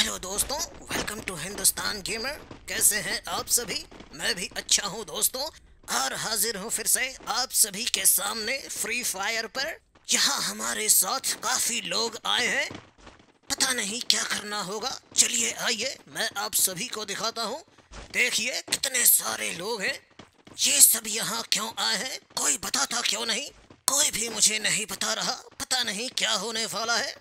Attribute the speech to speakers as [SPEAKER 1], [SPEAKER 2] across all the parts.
[SPEAKER 1] Hello दोस्तों, welcome to Hindustan gamer. कैसे हैं आप सभी? मैं भी अच्छा हूं दोस्तों, और हाजिर हूं फिर से आप सभी के सामने फ्री फायर पर। यहाँ हमारे साथ काफी लोग आए हैं, पता नहीं क्या करना होगा। चलिए आइए मैं आप सभी को दिखाता हूँ। देखिए कितने सारे लोग हैं। ये सब यहाँ क्यों आए हैं कोई बताता क्यों नहीं? कोई भी मुझे नहीं बता रहा, पता नहीं क्या होने वाला है।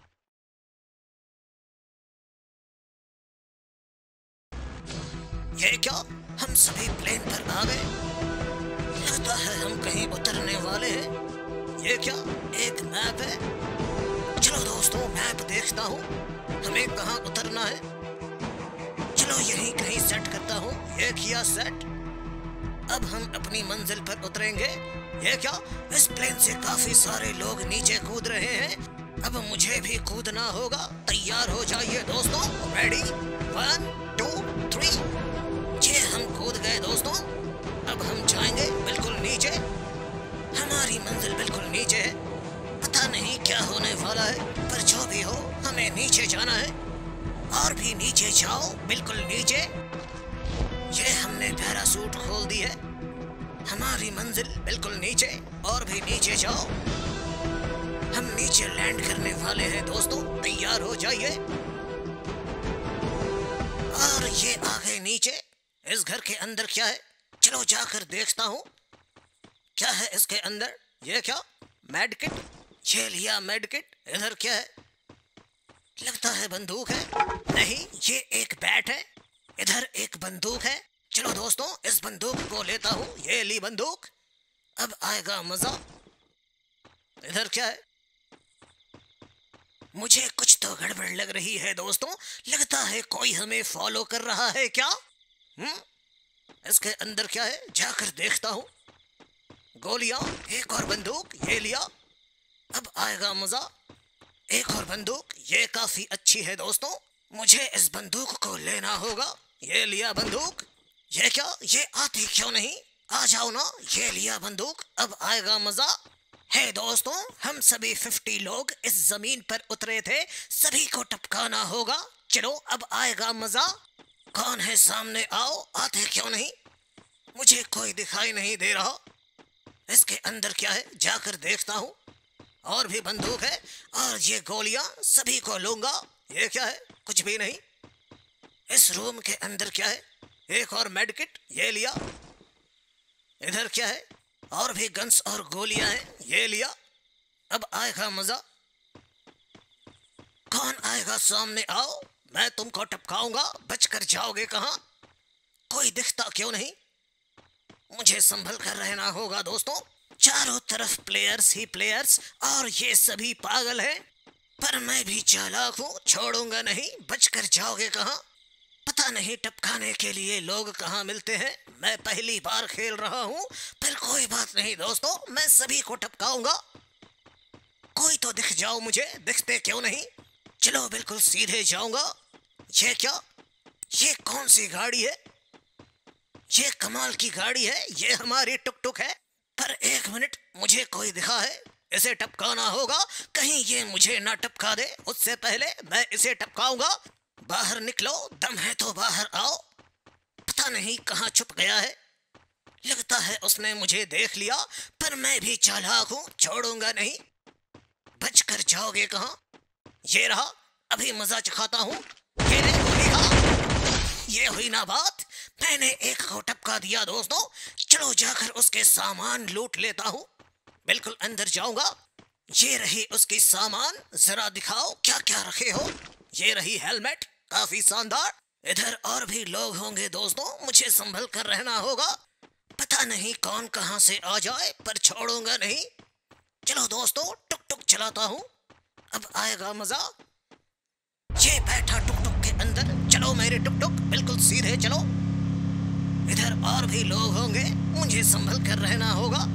[SPEAKER 1] ये क्या, हम सभी प्लेन पर आ गए? लगता है हम कहीं उतरने वाले हैं। ये क्या, एक मैप है? चलो दोस्तों मैप देखता हूँ, हमें कहाँ उतरना है। चलो यहीं कहीं सेट करता हूँ। ये किया सेट। अब हम अपनी मंजिल पर उतरेंगे। ये क्या, इस प्लेन से काफी सारे लोग नीचे कूद रहे हैं। अब मुझे भी कूदना होगा। तैयार हो जाइए दोस्तों। रेडी, 1 2 3। ये हम कूद गए दोस्तों। अब हम जाएंगे बिल्कुल नीचे। हमारी मंजिल बिल्कुल नीचे है। पता नहीं क्या होने वाला है, पर जो भी हो हमें नीचे जाना है। और भी नीचे जाओ, बिल्कुल नीचे। ये हमने पैराशूट खोल दी है। हमारी मंजिल बिल्कुल नीचे, और भी नीचे जाओ। हम नीचे लैंड करने वाले हैं दोस्तों, तैयार हो जाइए। और ये आ गए नीचे। इस घर के अंदर क्या है? चलो जाकर देखता हूँ क्या है इसके अंदर। ये क्या, मेड किट। ये लिया मेड किट। इधर क्या है? लगता है बंदूक है। नहीं, ये एक बैट है। इधर एक बंदूक है। चलो दोस्तों इस बंदूक को लेता हूँ। ये ली बंदूक, अब आएगा मजा। इधर क्या है? मुझे कुछ तो गड़बड़ लग रही है दोस्तों। लगता है कोई हमें फॉलो कर रहा है क्या? इसके अंदर क्या है, जाकर देखता हूँ। गोलियां, एक और बंदूक। ये लिया, अब आएगा मजा। एक और बंदूक, ये काफी अच्छी है दोस्तों। मुझे इस बंदूक को लेना होगा। ये लिया बंदूक। ये क्या, ये आती क्यों नहीं? आ जाओ ना। ये लिया बंदूक, अब आएगा मजा। है दोस्तों, हम सभी 50 लोग इस जमीन पर उतरे थे। सभी को टपकाना होगा। चलो अब आएगा मजा। कौन है सामने? आओ। आते क्यों नहीं? मुझे कोई दिखाई नहीं दे रहा। इसके अंदर क्या है, जाकर देखता हूँ। और भी बंदूक है, और ये गोलियां सभी को लूंगा। ये क्या है? कुछ भी नहीं। इस रूम के अंदर क्या है? एक और मेड किट। ये लिया। इधर क्या है? और भी गन्स और गोलियां हैं। ये लिया, अब आएगा मजा। कौन आएगा सामने? आओ, मैं तुमको टपकाऊंगा। बचकर जाओगे कहाँ? कोई दिखता क्यों नहीं? मुझे संभल कर रहना होगा दोस्तों। चारों तरफ प्लेयर्स ही प्लेयर्स, और ये सभी पागल हैं। पर मैं भी चालाक हूँ, छोड़ूंगा नहीं। बचकर जाओगे कहाँ? पता नहीं टपकाने के लिए लोग कहाँ मिलते हैं। मैं पहली बार खेल रहा हूँ, पर कोई बात नहीं दोस्तों, मैं सभी को टपकाऊंगा। कोई तो दिख जाओ मुझे। दिखते क्यों नहीं? चलो बिल्कुल सीधे जाऊंगा। ये क्या, ये कौन सी गाड़ी है? ये कमाल की गाड़ी है। ये हमारी टुक टुक है। पर एक मिनट, मुझे कोई दिखा है। इसे टपकाना होगा, कहीं ये मुझे ना टपका दे। उससे पहले मैं इसे टपकाऊंगा। बाहर निकलो, दम है तो बाहर आओ। पता नहीं कहाँ छुप गया है। लगता है उसने मुझे देख लिया, पर मैं भी चालाक हूँ, छोड़ूंगा नहीं। बचकर जाओगे कहाँ? ये रहा, अभी मजा चखाता हूँ। ये ले गोली खा। ये हुई ना बात, मैंने एक को टपका दिया दोस्तों। चलो जाकर उसके सामान लूट लेता हूँ। बिल्कुल अंदर जाऊंगा। ये रही उसकी सामान, जरा दिखाओ क्या क्या रखे हो। ये रही हेलमेट, काफी शानदार। इधर और भी लोग होंगे दोस्तों, मुझे संभल कर रहना होगा। पता नहीं कौन कहां से आ जाए, पर छोड़ूंगा नहीं। चलो दोस्तों टुक टुक चलाता हूँ, अब आएगा मजा। ये बैठा टुक टुक के अंदर। चलो मेरे टुक टुक, बिल्कुल सीधे चलो। इधर और भी लोग होंगे, मुझे संभल कर रहना होगा।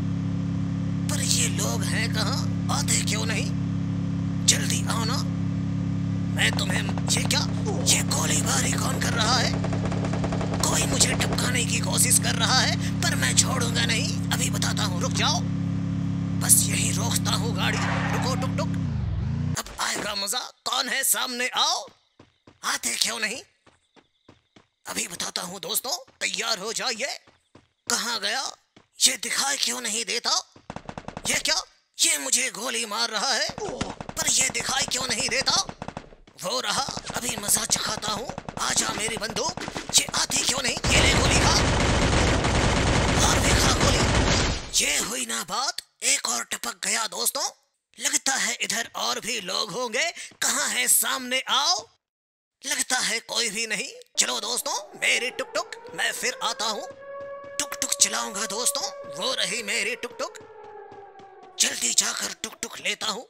[SPEAKER 1] पर ये लोग हैं कहाँ? आते क्यों नहीं? जल्दी आओ ना। मैं तुम्हें, ये क्या, ये गोलीबारी कौन कर रहा है? कोई मुझे टपकाने की कोशिश कर रहा है, पर मैं छोड़ूंगा नहीं। अभी बताता हूँ, रुक जाओ। बस यही रोकता हूँ गाड़ी। रुको टुक टुक, अब आएगा मजा। कौन है सामने? आओ। आते क्यों नहीं? अभी बताता हूँ दोस्तों, तैयार हो जाइए। कहाँ गया? ये दिखाई क्यों नहीं देता? ये क्या? ये मुझे गोली मार रहा है, पर ये दिखाई क्यों नहीं देता? वो रहा, अभी मजा चखाता हूँ। आजा मेरी बंदूक। ये आती क्यों नहीं? ये ले गोली खा, और भी खा गोली। ये हुई ना बात, एक और टपक गया दोस्तों। लगता है इधर और भी लोग होंगे। कहाँ है? सामने आओ। लगता है कोई भी नहीं। चलो दोस्तों, मेरी टुक टुक, मैं फिर आता हूँ। टुक टुक चलाऊंगा दोस्तों। वो रही मेरी टुक टुक। जल्दी जाकर टुक टुक लेता हूँ।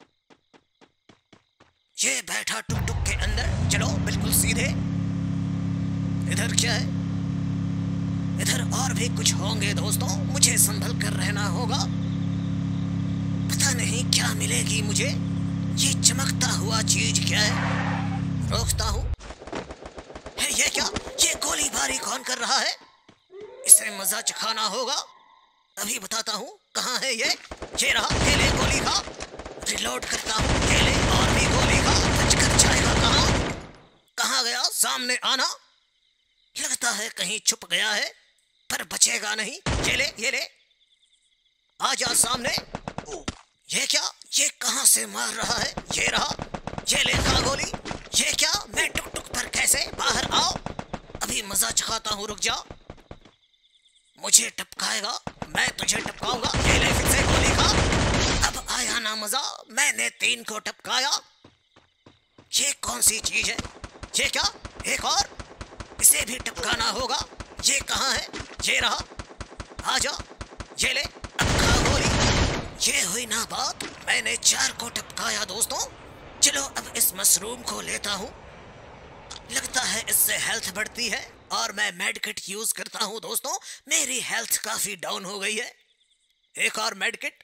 [SPEAKER 1] ये बैठा टुक टुक के अंदर। चलो बिल्कुल सीधे। इधर क्या है? इधर और भी कुछ होंगे दोस्तों, मुझे संभल कर रहना होगा। पता नहीं क्या मिलेगी मुझे। ये चमकता हुआ चीज क्या है? रोकता हूँ। है ये क्या? ये गोलीबारी कौन कर रहा है? इसे मजा चखाना होगा। अभी बताता हूँ। कहाँ है ये? ये रहा, ये ले गोली खा। रिलोड करता हूँ। ये ले और भी गोली खा। बचकर जाएगा कहाँ? कहाँ गया? सामने आना। लगता है कहीं छुप गया है, पर बचेगा नहीं। ये ले, ये ले, आजा सामने। ये क्या? ये कहाँ से मार रहा है? ये रहा, ये ले खा गोली। ये क्या? मैं टुक टुक पर कैसे? बाहर आओ, अभी मजा चखाता हूँ। रुक जा, मुझे टपकाएगा, मैं तुझे टपकाऊंगा। ये ले फिर से गोली खा। अब आया ना मजा? मैंने 3 को टपकाया। ये कौन सी चीज है? ये क्या? एक और, इसे भी टपकाना होगा। ये कहाँ है? ये रहा, आजा। ये ले, अब खा गोली। ये हुई ना बात, मैंने 4 को टपकाया दोस्तों। चलो अब इस मशरूम को लेता हूँ। लगता है इससे हेल्थ बढ़ती है, और मैं मेडकिट यूज करता हूँ दोस्तों। मेरी हेल्थ काफी डाउन हो गई है। एक और मेडकिट,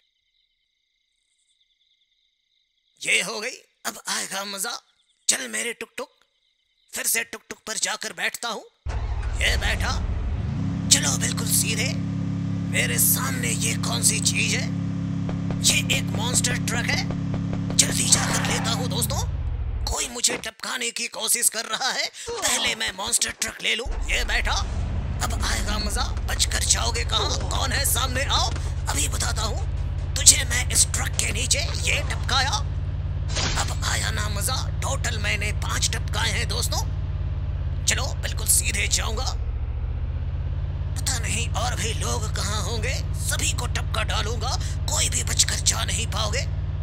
[SPEAKER 1] ये हो गई। अब आएगा मजा। चल मेरे टुक टुक, फिर से टुक टुक पर जाकर बैठता हूँ। ये बैठा। चलो बिल्कुल सीधे। मेरे सामने ये कौन सी चीज है? ये एक मॉन्स्टर ट्रक है। जल्दी जाकर लेता हूँ दोस्तों। कोई मुझे टपकाने की कोशिश कर रहा है, पहले मैं मॉन्स्टर ट्रक ले लूं। ये बैठा। अब आएगा मजा। बचकर जाओगे कहाँ? कौन है? सामने आओ, अभी बताता हूँ तुझे। मैं इस ट्रक के नीचे ये टपकाया। अब आया ना मजा। टोटल मैंने 5 टपकाए हैं दोस्तों। चलो बिल्कुल सीधे जाऊंगा। पता नहीं और भी लोग कहाँ होंगे। सभी को टपका डालूंगा, कोई भी बचकर जा नहीं पाओगे।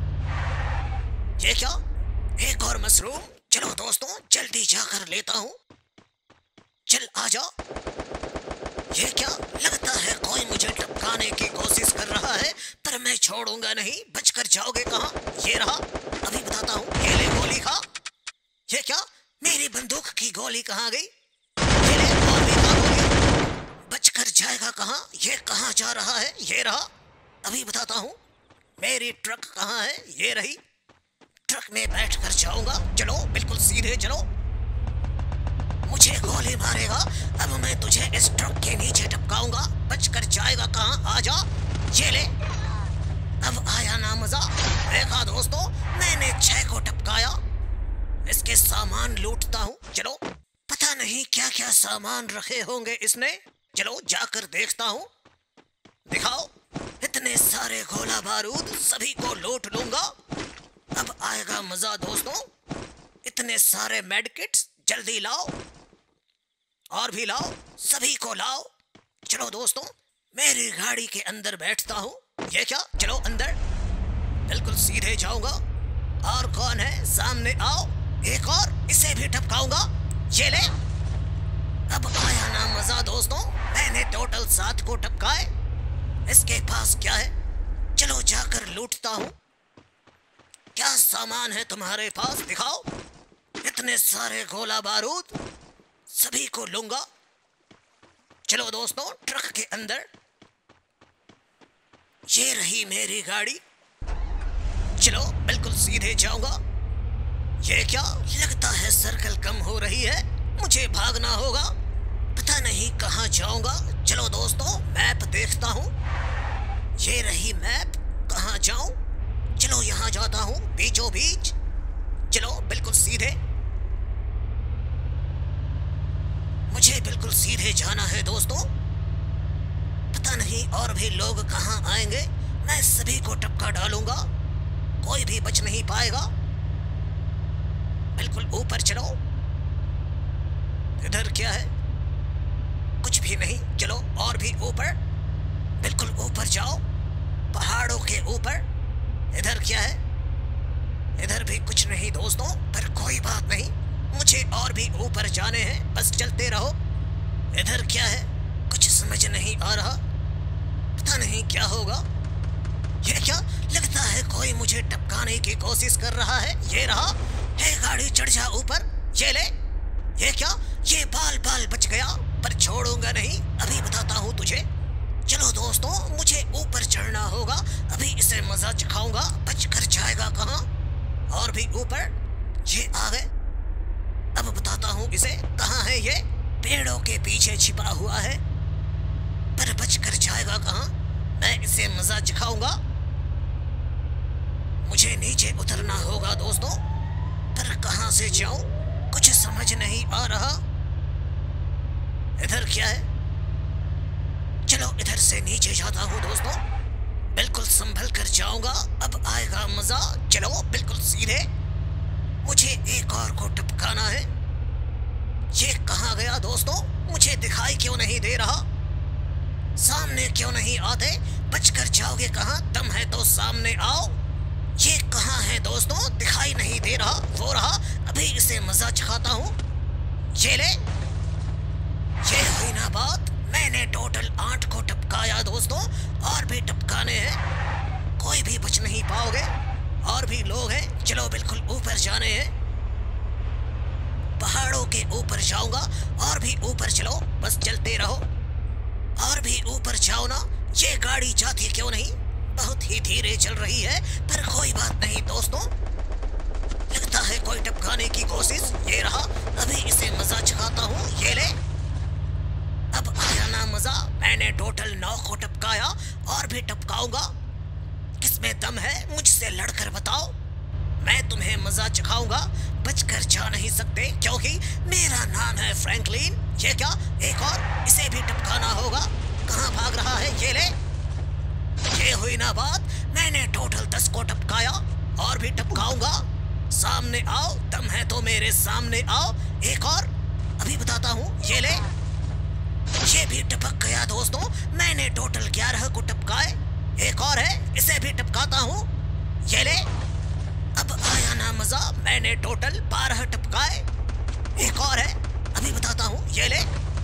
[SPEAKER 1] ये क्या? एक और मशरूम। चलो दोस्तों, जल्दी जाकर लेता हूँ। चल आजा। ये क्या? लगता है कोई मुझे टपकाने की कोशिश कर रहा है, पर मैं छोड़ूंगा नहीं। बचकर जाओगे कहाँ? ये रहा, अभी बताता हूँ। ये ले गोली खा। ये क्या? मेरी बंदूक की गोली कहाँ गई? ये ले और भी खा गोली। बचकर जाएगा कहाँ? ये कहाँ जा रहा है? ये रहा, अभी बताता हूँ। मेरी ट्रक कहाँ है? ये रही, ट्रक में बैठ कर जाऊंगा। चलो बिल्कुल सीधे चलो। मुझे गोली मारेगा, अब मैं तुझे इस ट्रक के नीचे टपकाऊंगा। बचकर जाएगा कहाँ? आजा। ये ले, अब आया ना मजा। देखा दोस्तों, मैंने 6 को टपकाया। इसके सामान लूटता हूँ। चलो, पता नहीं क्या क्या सामान रखे होंगे इसने। चलो जाकर देखता हूँ। दिखाओ। इतने सारे गोला बारूद, सभी को लूट लूंगा। अब आएगा मजा दोस्तों। इतने सारे मेडकिट्स, जल्दी लाओ, और भी लाओ, सभी को लाओ। चलो दोस्तों, मेरी गाड़ी के अंदर बैठता हूँ। ये क्या? चलो अंदर, बिल्कुल सीधे जाऊंगा। और कौन है? सामने आओ। एक और, इसे भी टपकाऊंगा। ये ले, अब आया ना मजा दोस्तों। मैंने टोटल 7 को टपकाए। इसके पास क्या है? चलो जाकर लूटता हूँ। क्या सामान है तुम्हारे पास? दिखाओ। इतने सारे गोला बारूद, सभी को लूंगा। चलो दोस्तों, ट्रक के अंदर। ये रही मेरी गाड़ी। चलो बिल्कुल सीधे जाऊंगा। ये क्या? लगता है सर्कल कम हो रही है, मुझे भागना होगा। पता नहीं कहाँ जाऊंगा। चलो दोस्तों, मैप देखता हूँ। ये रही मैप। कहाँ जाऊं? चलो यहाँ जाता हूँ, बीचों बीच। चलो बिल्कुल सीधे। मुझे बिल्कुल सीधे जाना है दोस्तों। पता नहीं और भी लोग कहाँ आएंगे, मैं सभी को टपका डालूंगा, कोई भी बच नहीं पाएगा। बिल्कुल ऊपर चलो। इधर क्या है? कुछ भी नहीं। चलो और भी ऊपर, बिल्कुल ऊपर जाओ, पहाड़ों के ऊपर। इधर क्या है? इधर भी कुछ नहीं दोस्तों, पर कोई बात नहीं, मुझे और भी ऊपर जाने हैं, बस चलते रहो। इधर क्या है? कुछ समझ नहीं आ रहा, पता नहीं क्या होगा। ये क्या? लगता है कोई मुझे टपकाने की कोशिश कर रहा है। ये रहा है, गाड़ी चढ़ जा ऊपर। ये ले। ये क्या? ये बाल बाल बच गया, पर छोड़ूंगा नहीं, अभी बताता हूँ तुझे। चलो दोस्तों, मुझे ऊपर चढ़ना होगा, अभी इसे मजा चखाऊंगा, बच कर जाएगा कहाँ। और भी ऊपर। ये आ गए, अब बताता हूँ इसे कहाँ है। ये पेड़ों के पीछे छिपा हुआ है, पर बच कर जाएगा कहाँ। मैं इसे मजा चखाऊंगा। मुझे नीचे उतरना होगा दोस्तों, पर कहाँ से जाऊं, कुछ समझ नहीं आ रहा। इधर क्या है? चलो इधर से नीचे जाता हूँ दोस्तों, बिल्कुल संभल कर जाऊंगा, अब आएगा मजा। चलो बिल्कुल सीधे। मुझे एक और को टपकाना है। ये कहाँ गया दोस्तों? मुझे दिखाई क्यों नहीं दे रहा? सामने क्यों नहीं आते? बचकर जाओगे कहाँ? दम है तो सामने आओ। ये कहाँ है दोस्तों? दिखाई नहीं दे रहा। वो रहा, अभी इसे मजा चखाता हूँ। ये ले। ये हुई ना बात, मैंने टोटल 8 को टपकाया दोस्तों, और भी टपकाने हैं, कोई भी बच नहीं पाओगे। और भी लोग हैं। चलो बिल्कुल ऊपर जाने हैं, पहाड़ों के ऊपर जाऊंगा। और भी ऊपर चलो, बस चलते रहो। और भी ऊपर जाओ ना। ये गाड़ी जाती क्यों नहीं? बहुत ही धीरे चल रही है, पर कोई बात नहीं दोस्तों, लगता है कोई टपकाने की कोशिश। ये रहा, अभी इसे मजा चखाता हूँ। ये ले। अब आया ना मजा, मैंने टोटल 9 को टपकाया, और भी टपकाऊंगा। किसमें दम है? मुझसे लड़कर बताओ, मैं तुम्हें मजा चखाऊंगा। बचकर जा नहीं सकते, क्योंकि मेरा नाम है फ्रैंकलिन। ये क्या? एक और, इसे भी टपकाना होगा। कहाँ भाग रहा है? ये ले। ये हुई ना बात, मैंने टोटल 10 को टपकाया, और भी टपकाऊंगा। सामने आओ, दम है तो मेरे सामने आओ। एक और, अभी बताता हूँ। ये ले। ये भी टपक गया दोस्तों, मैंने टोटल 11 को टपकाए। एक और है, इसे भी टपकाता हूँ। ये ले। अब आया ना मजा, मैंने टोटल 12 टपकाए। एक और है, अभी बताता हूँ। ये ले।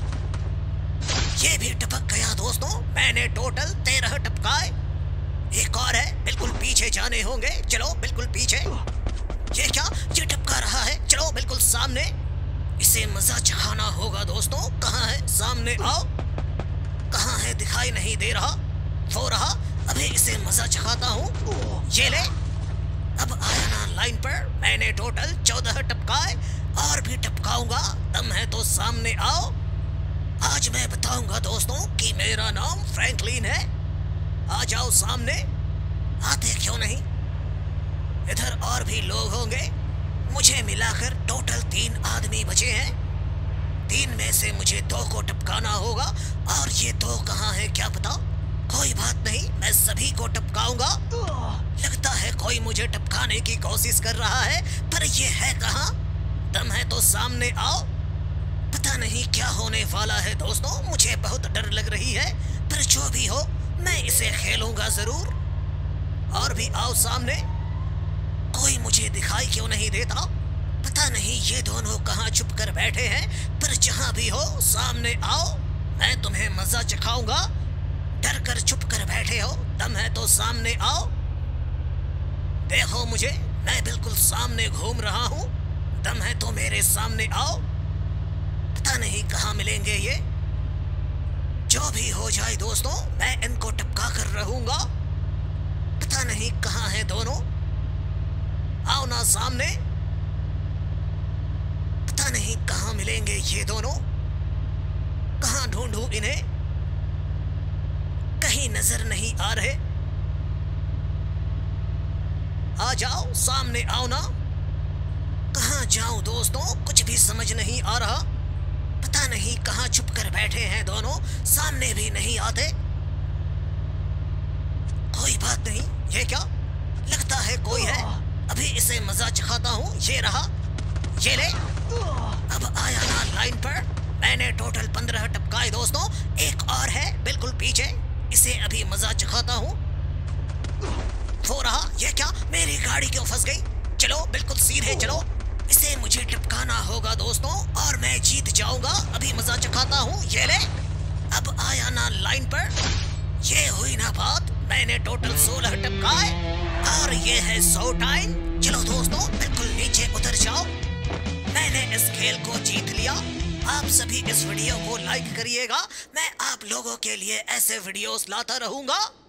[SPEAKER 1] ये भी टपक गया दोस्तों, मैंने टोटल 13 टपकाए। एक और है, बिल्कुल पीछे जाने होंगे। चलो बिल्कुल पीछे। ये क्या? ये टपका रहा है। चलो बिल्कुल सामने, इसे मजा चखाना होगा दोस्तों। कहाँ है? सामने आओ। कहाँ है? दिखाई नहीं दे रहा। वो रहा, अभी इसे मजा चखाता हूँ। ये ले। अब आया ना लाइन पर, मैंने टोटल 14 टपकाए, और भी टपकाऊंगा। दम है तो सामने आओ। आज मैं बताऊंगा दोस्तों कि मेरा नाम फ्रैंकलिन है। आ जाओ सामने। आते क्यों नहीं? इधर और भी लोग होंगे। मुझे मिलाकर टोटल 3 आदमी बचे हैं। 3 में से मुझे 2 को टपकाना होगा, और ये 2 कहाँ है क्या पता। कोई बात नहीं, मैं सभी को टपकाऊंगा। लगता है कोई मुझे टपकाने की कोशिश कर रहा है, पर ये है कहाँ? दम है तो सामने आओ। पता नहीं क्या होने वाला है दोस्तों, मुझे बहुत डर लग रही है, पर जो भी हो मैं इसे खेलूंगा जरूर। और भी आओ सामने। कोई मुझे दिखाई क्यों नहीं देता? पता नहीं ये दोनों कहाँ छुप कर बैठे हैं, पर जहाँ भी हो सामने आओ, मैं तुम्हें मजा चखाऊंगा। डर कर छुप कर बैठे हो, दम है तो सामने आओ। देखो मुझे, मैं बिल्कुल सामने घूम रहा हूँ। दम है तो मेरे सामने आओ। पता नहीं कहाँ मिलेंगे ये। जो भी हो जाए दोस्तों, मैं इनको टपका कर रहूंगा। पता नहीं कहाँ है दोनों। आओ ना सामने। पता नहीं कहाँ मिलेंगे ये दोनों। कहाँ ढूंढूं इन्हें? कहीं नजर नहीं आ रहे। आ जाओ सामने, आओ ना। कहाँ जाऊं दोस्तों, कुछ भी समझ नहीं आ रहा। पता नहीं कहाँ छुप कर बैठे हैं दोनों, सामने भी नहीं आते। कोई बात नहीं, ये क्या, लगता है कोई है। अभी इसे मजा चखाता हूँ। ये रहा, ये ले। अब आया ना लाइन पर। मैंने टोटल 15 टपकाए दोस्तों, एक और है बिल्कुल पीछे, इसे अभी मजा चखाता हूँ। हो रहा, ये क्या, मेरी गाड़ी क्यों फंस गई। चलो बिल्कुल सीधे चलो, इसे मुझे टपकाना होगा दोस्तों और मैं जीत जाऊंगा। अभी मजा चखाता हूँ, ये ले। अब आया ना लाइन पर। ये हुई ना बात, मैंने टोटल 16 टपकाए और ये है 100 टाइम। चलो दोस्तों बिल्कुल नीचे उतर जाओ, मैंने इस खेल को जीत लिया। आप सभी इस वीडियो को लाइक करिएगा, मैं आप लोगों के लिए ऐसे वीडियोस लाता रहूंगा।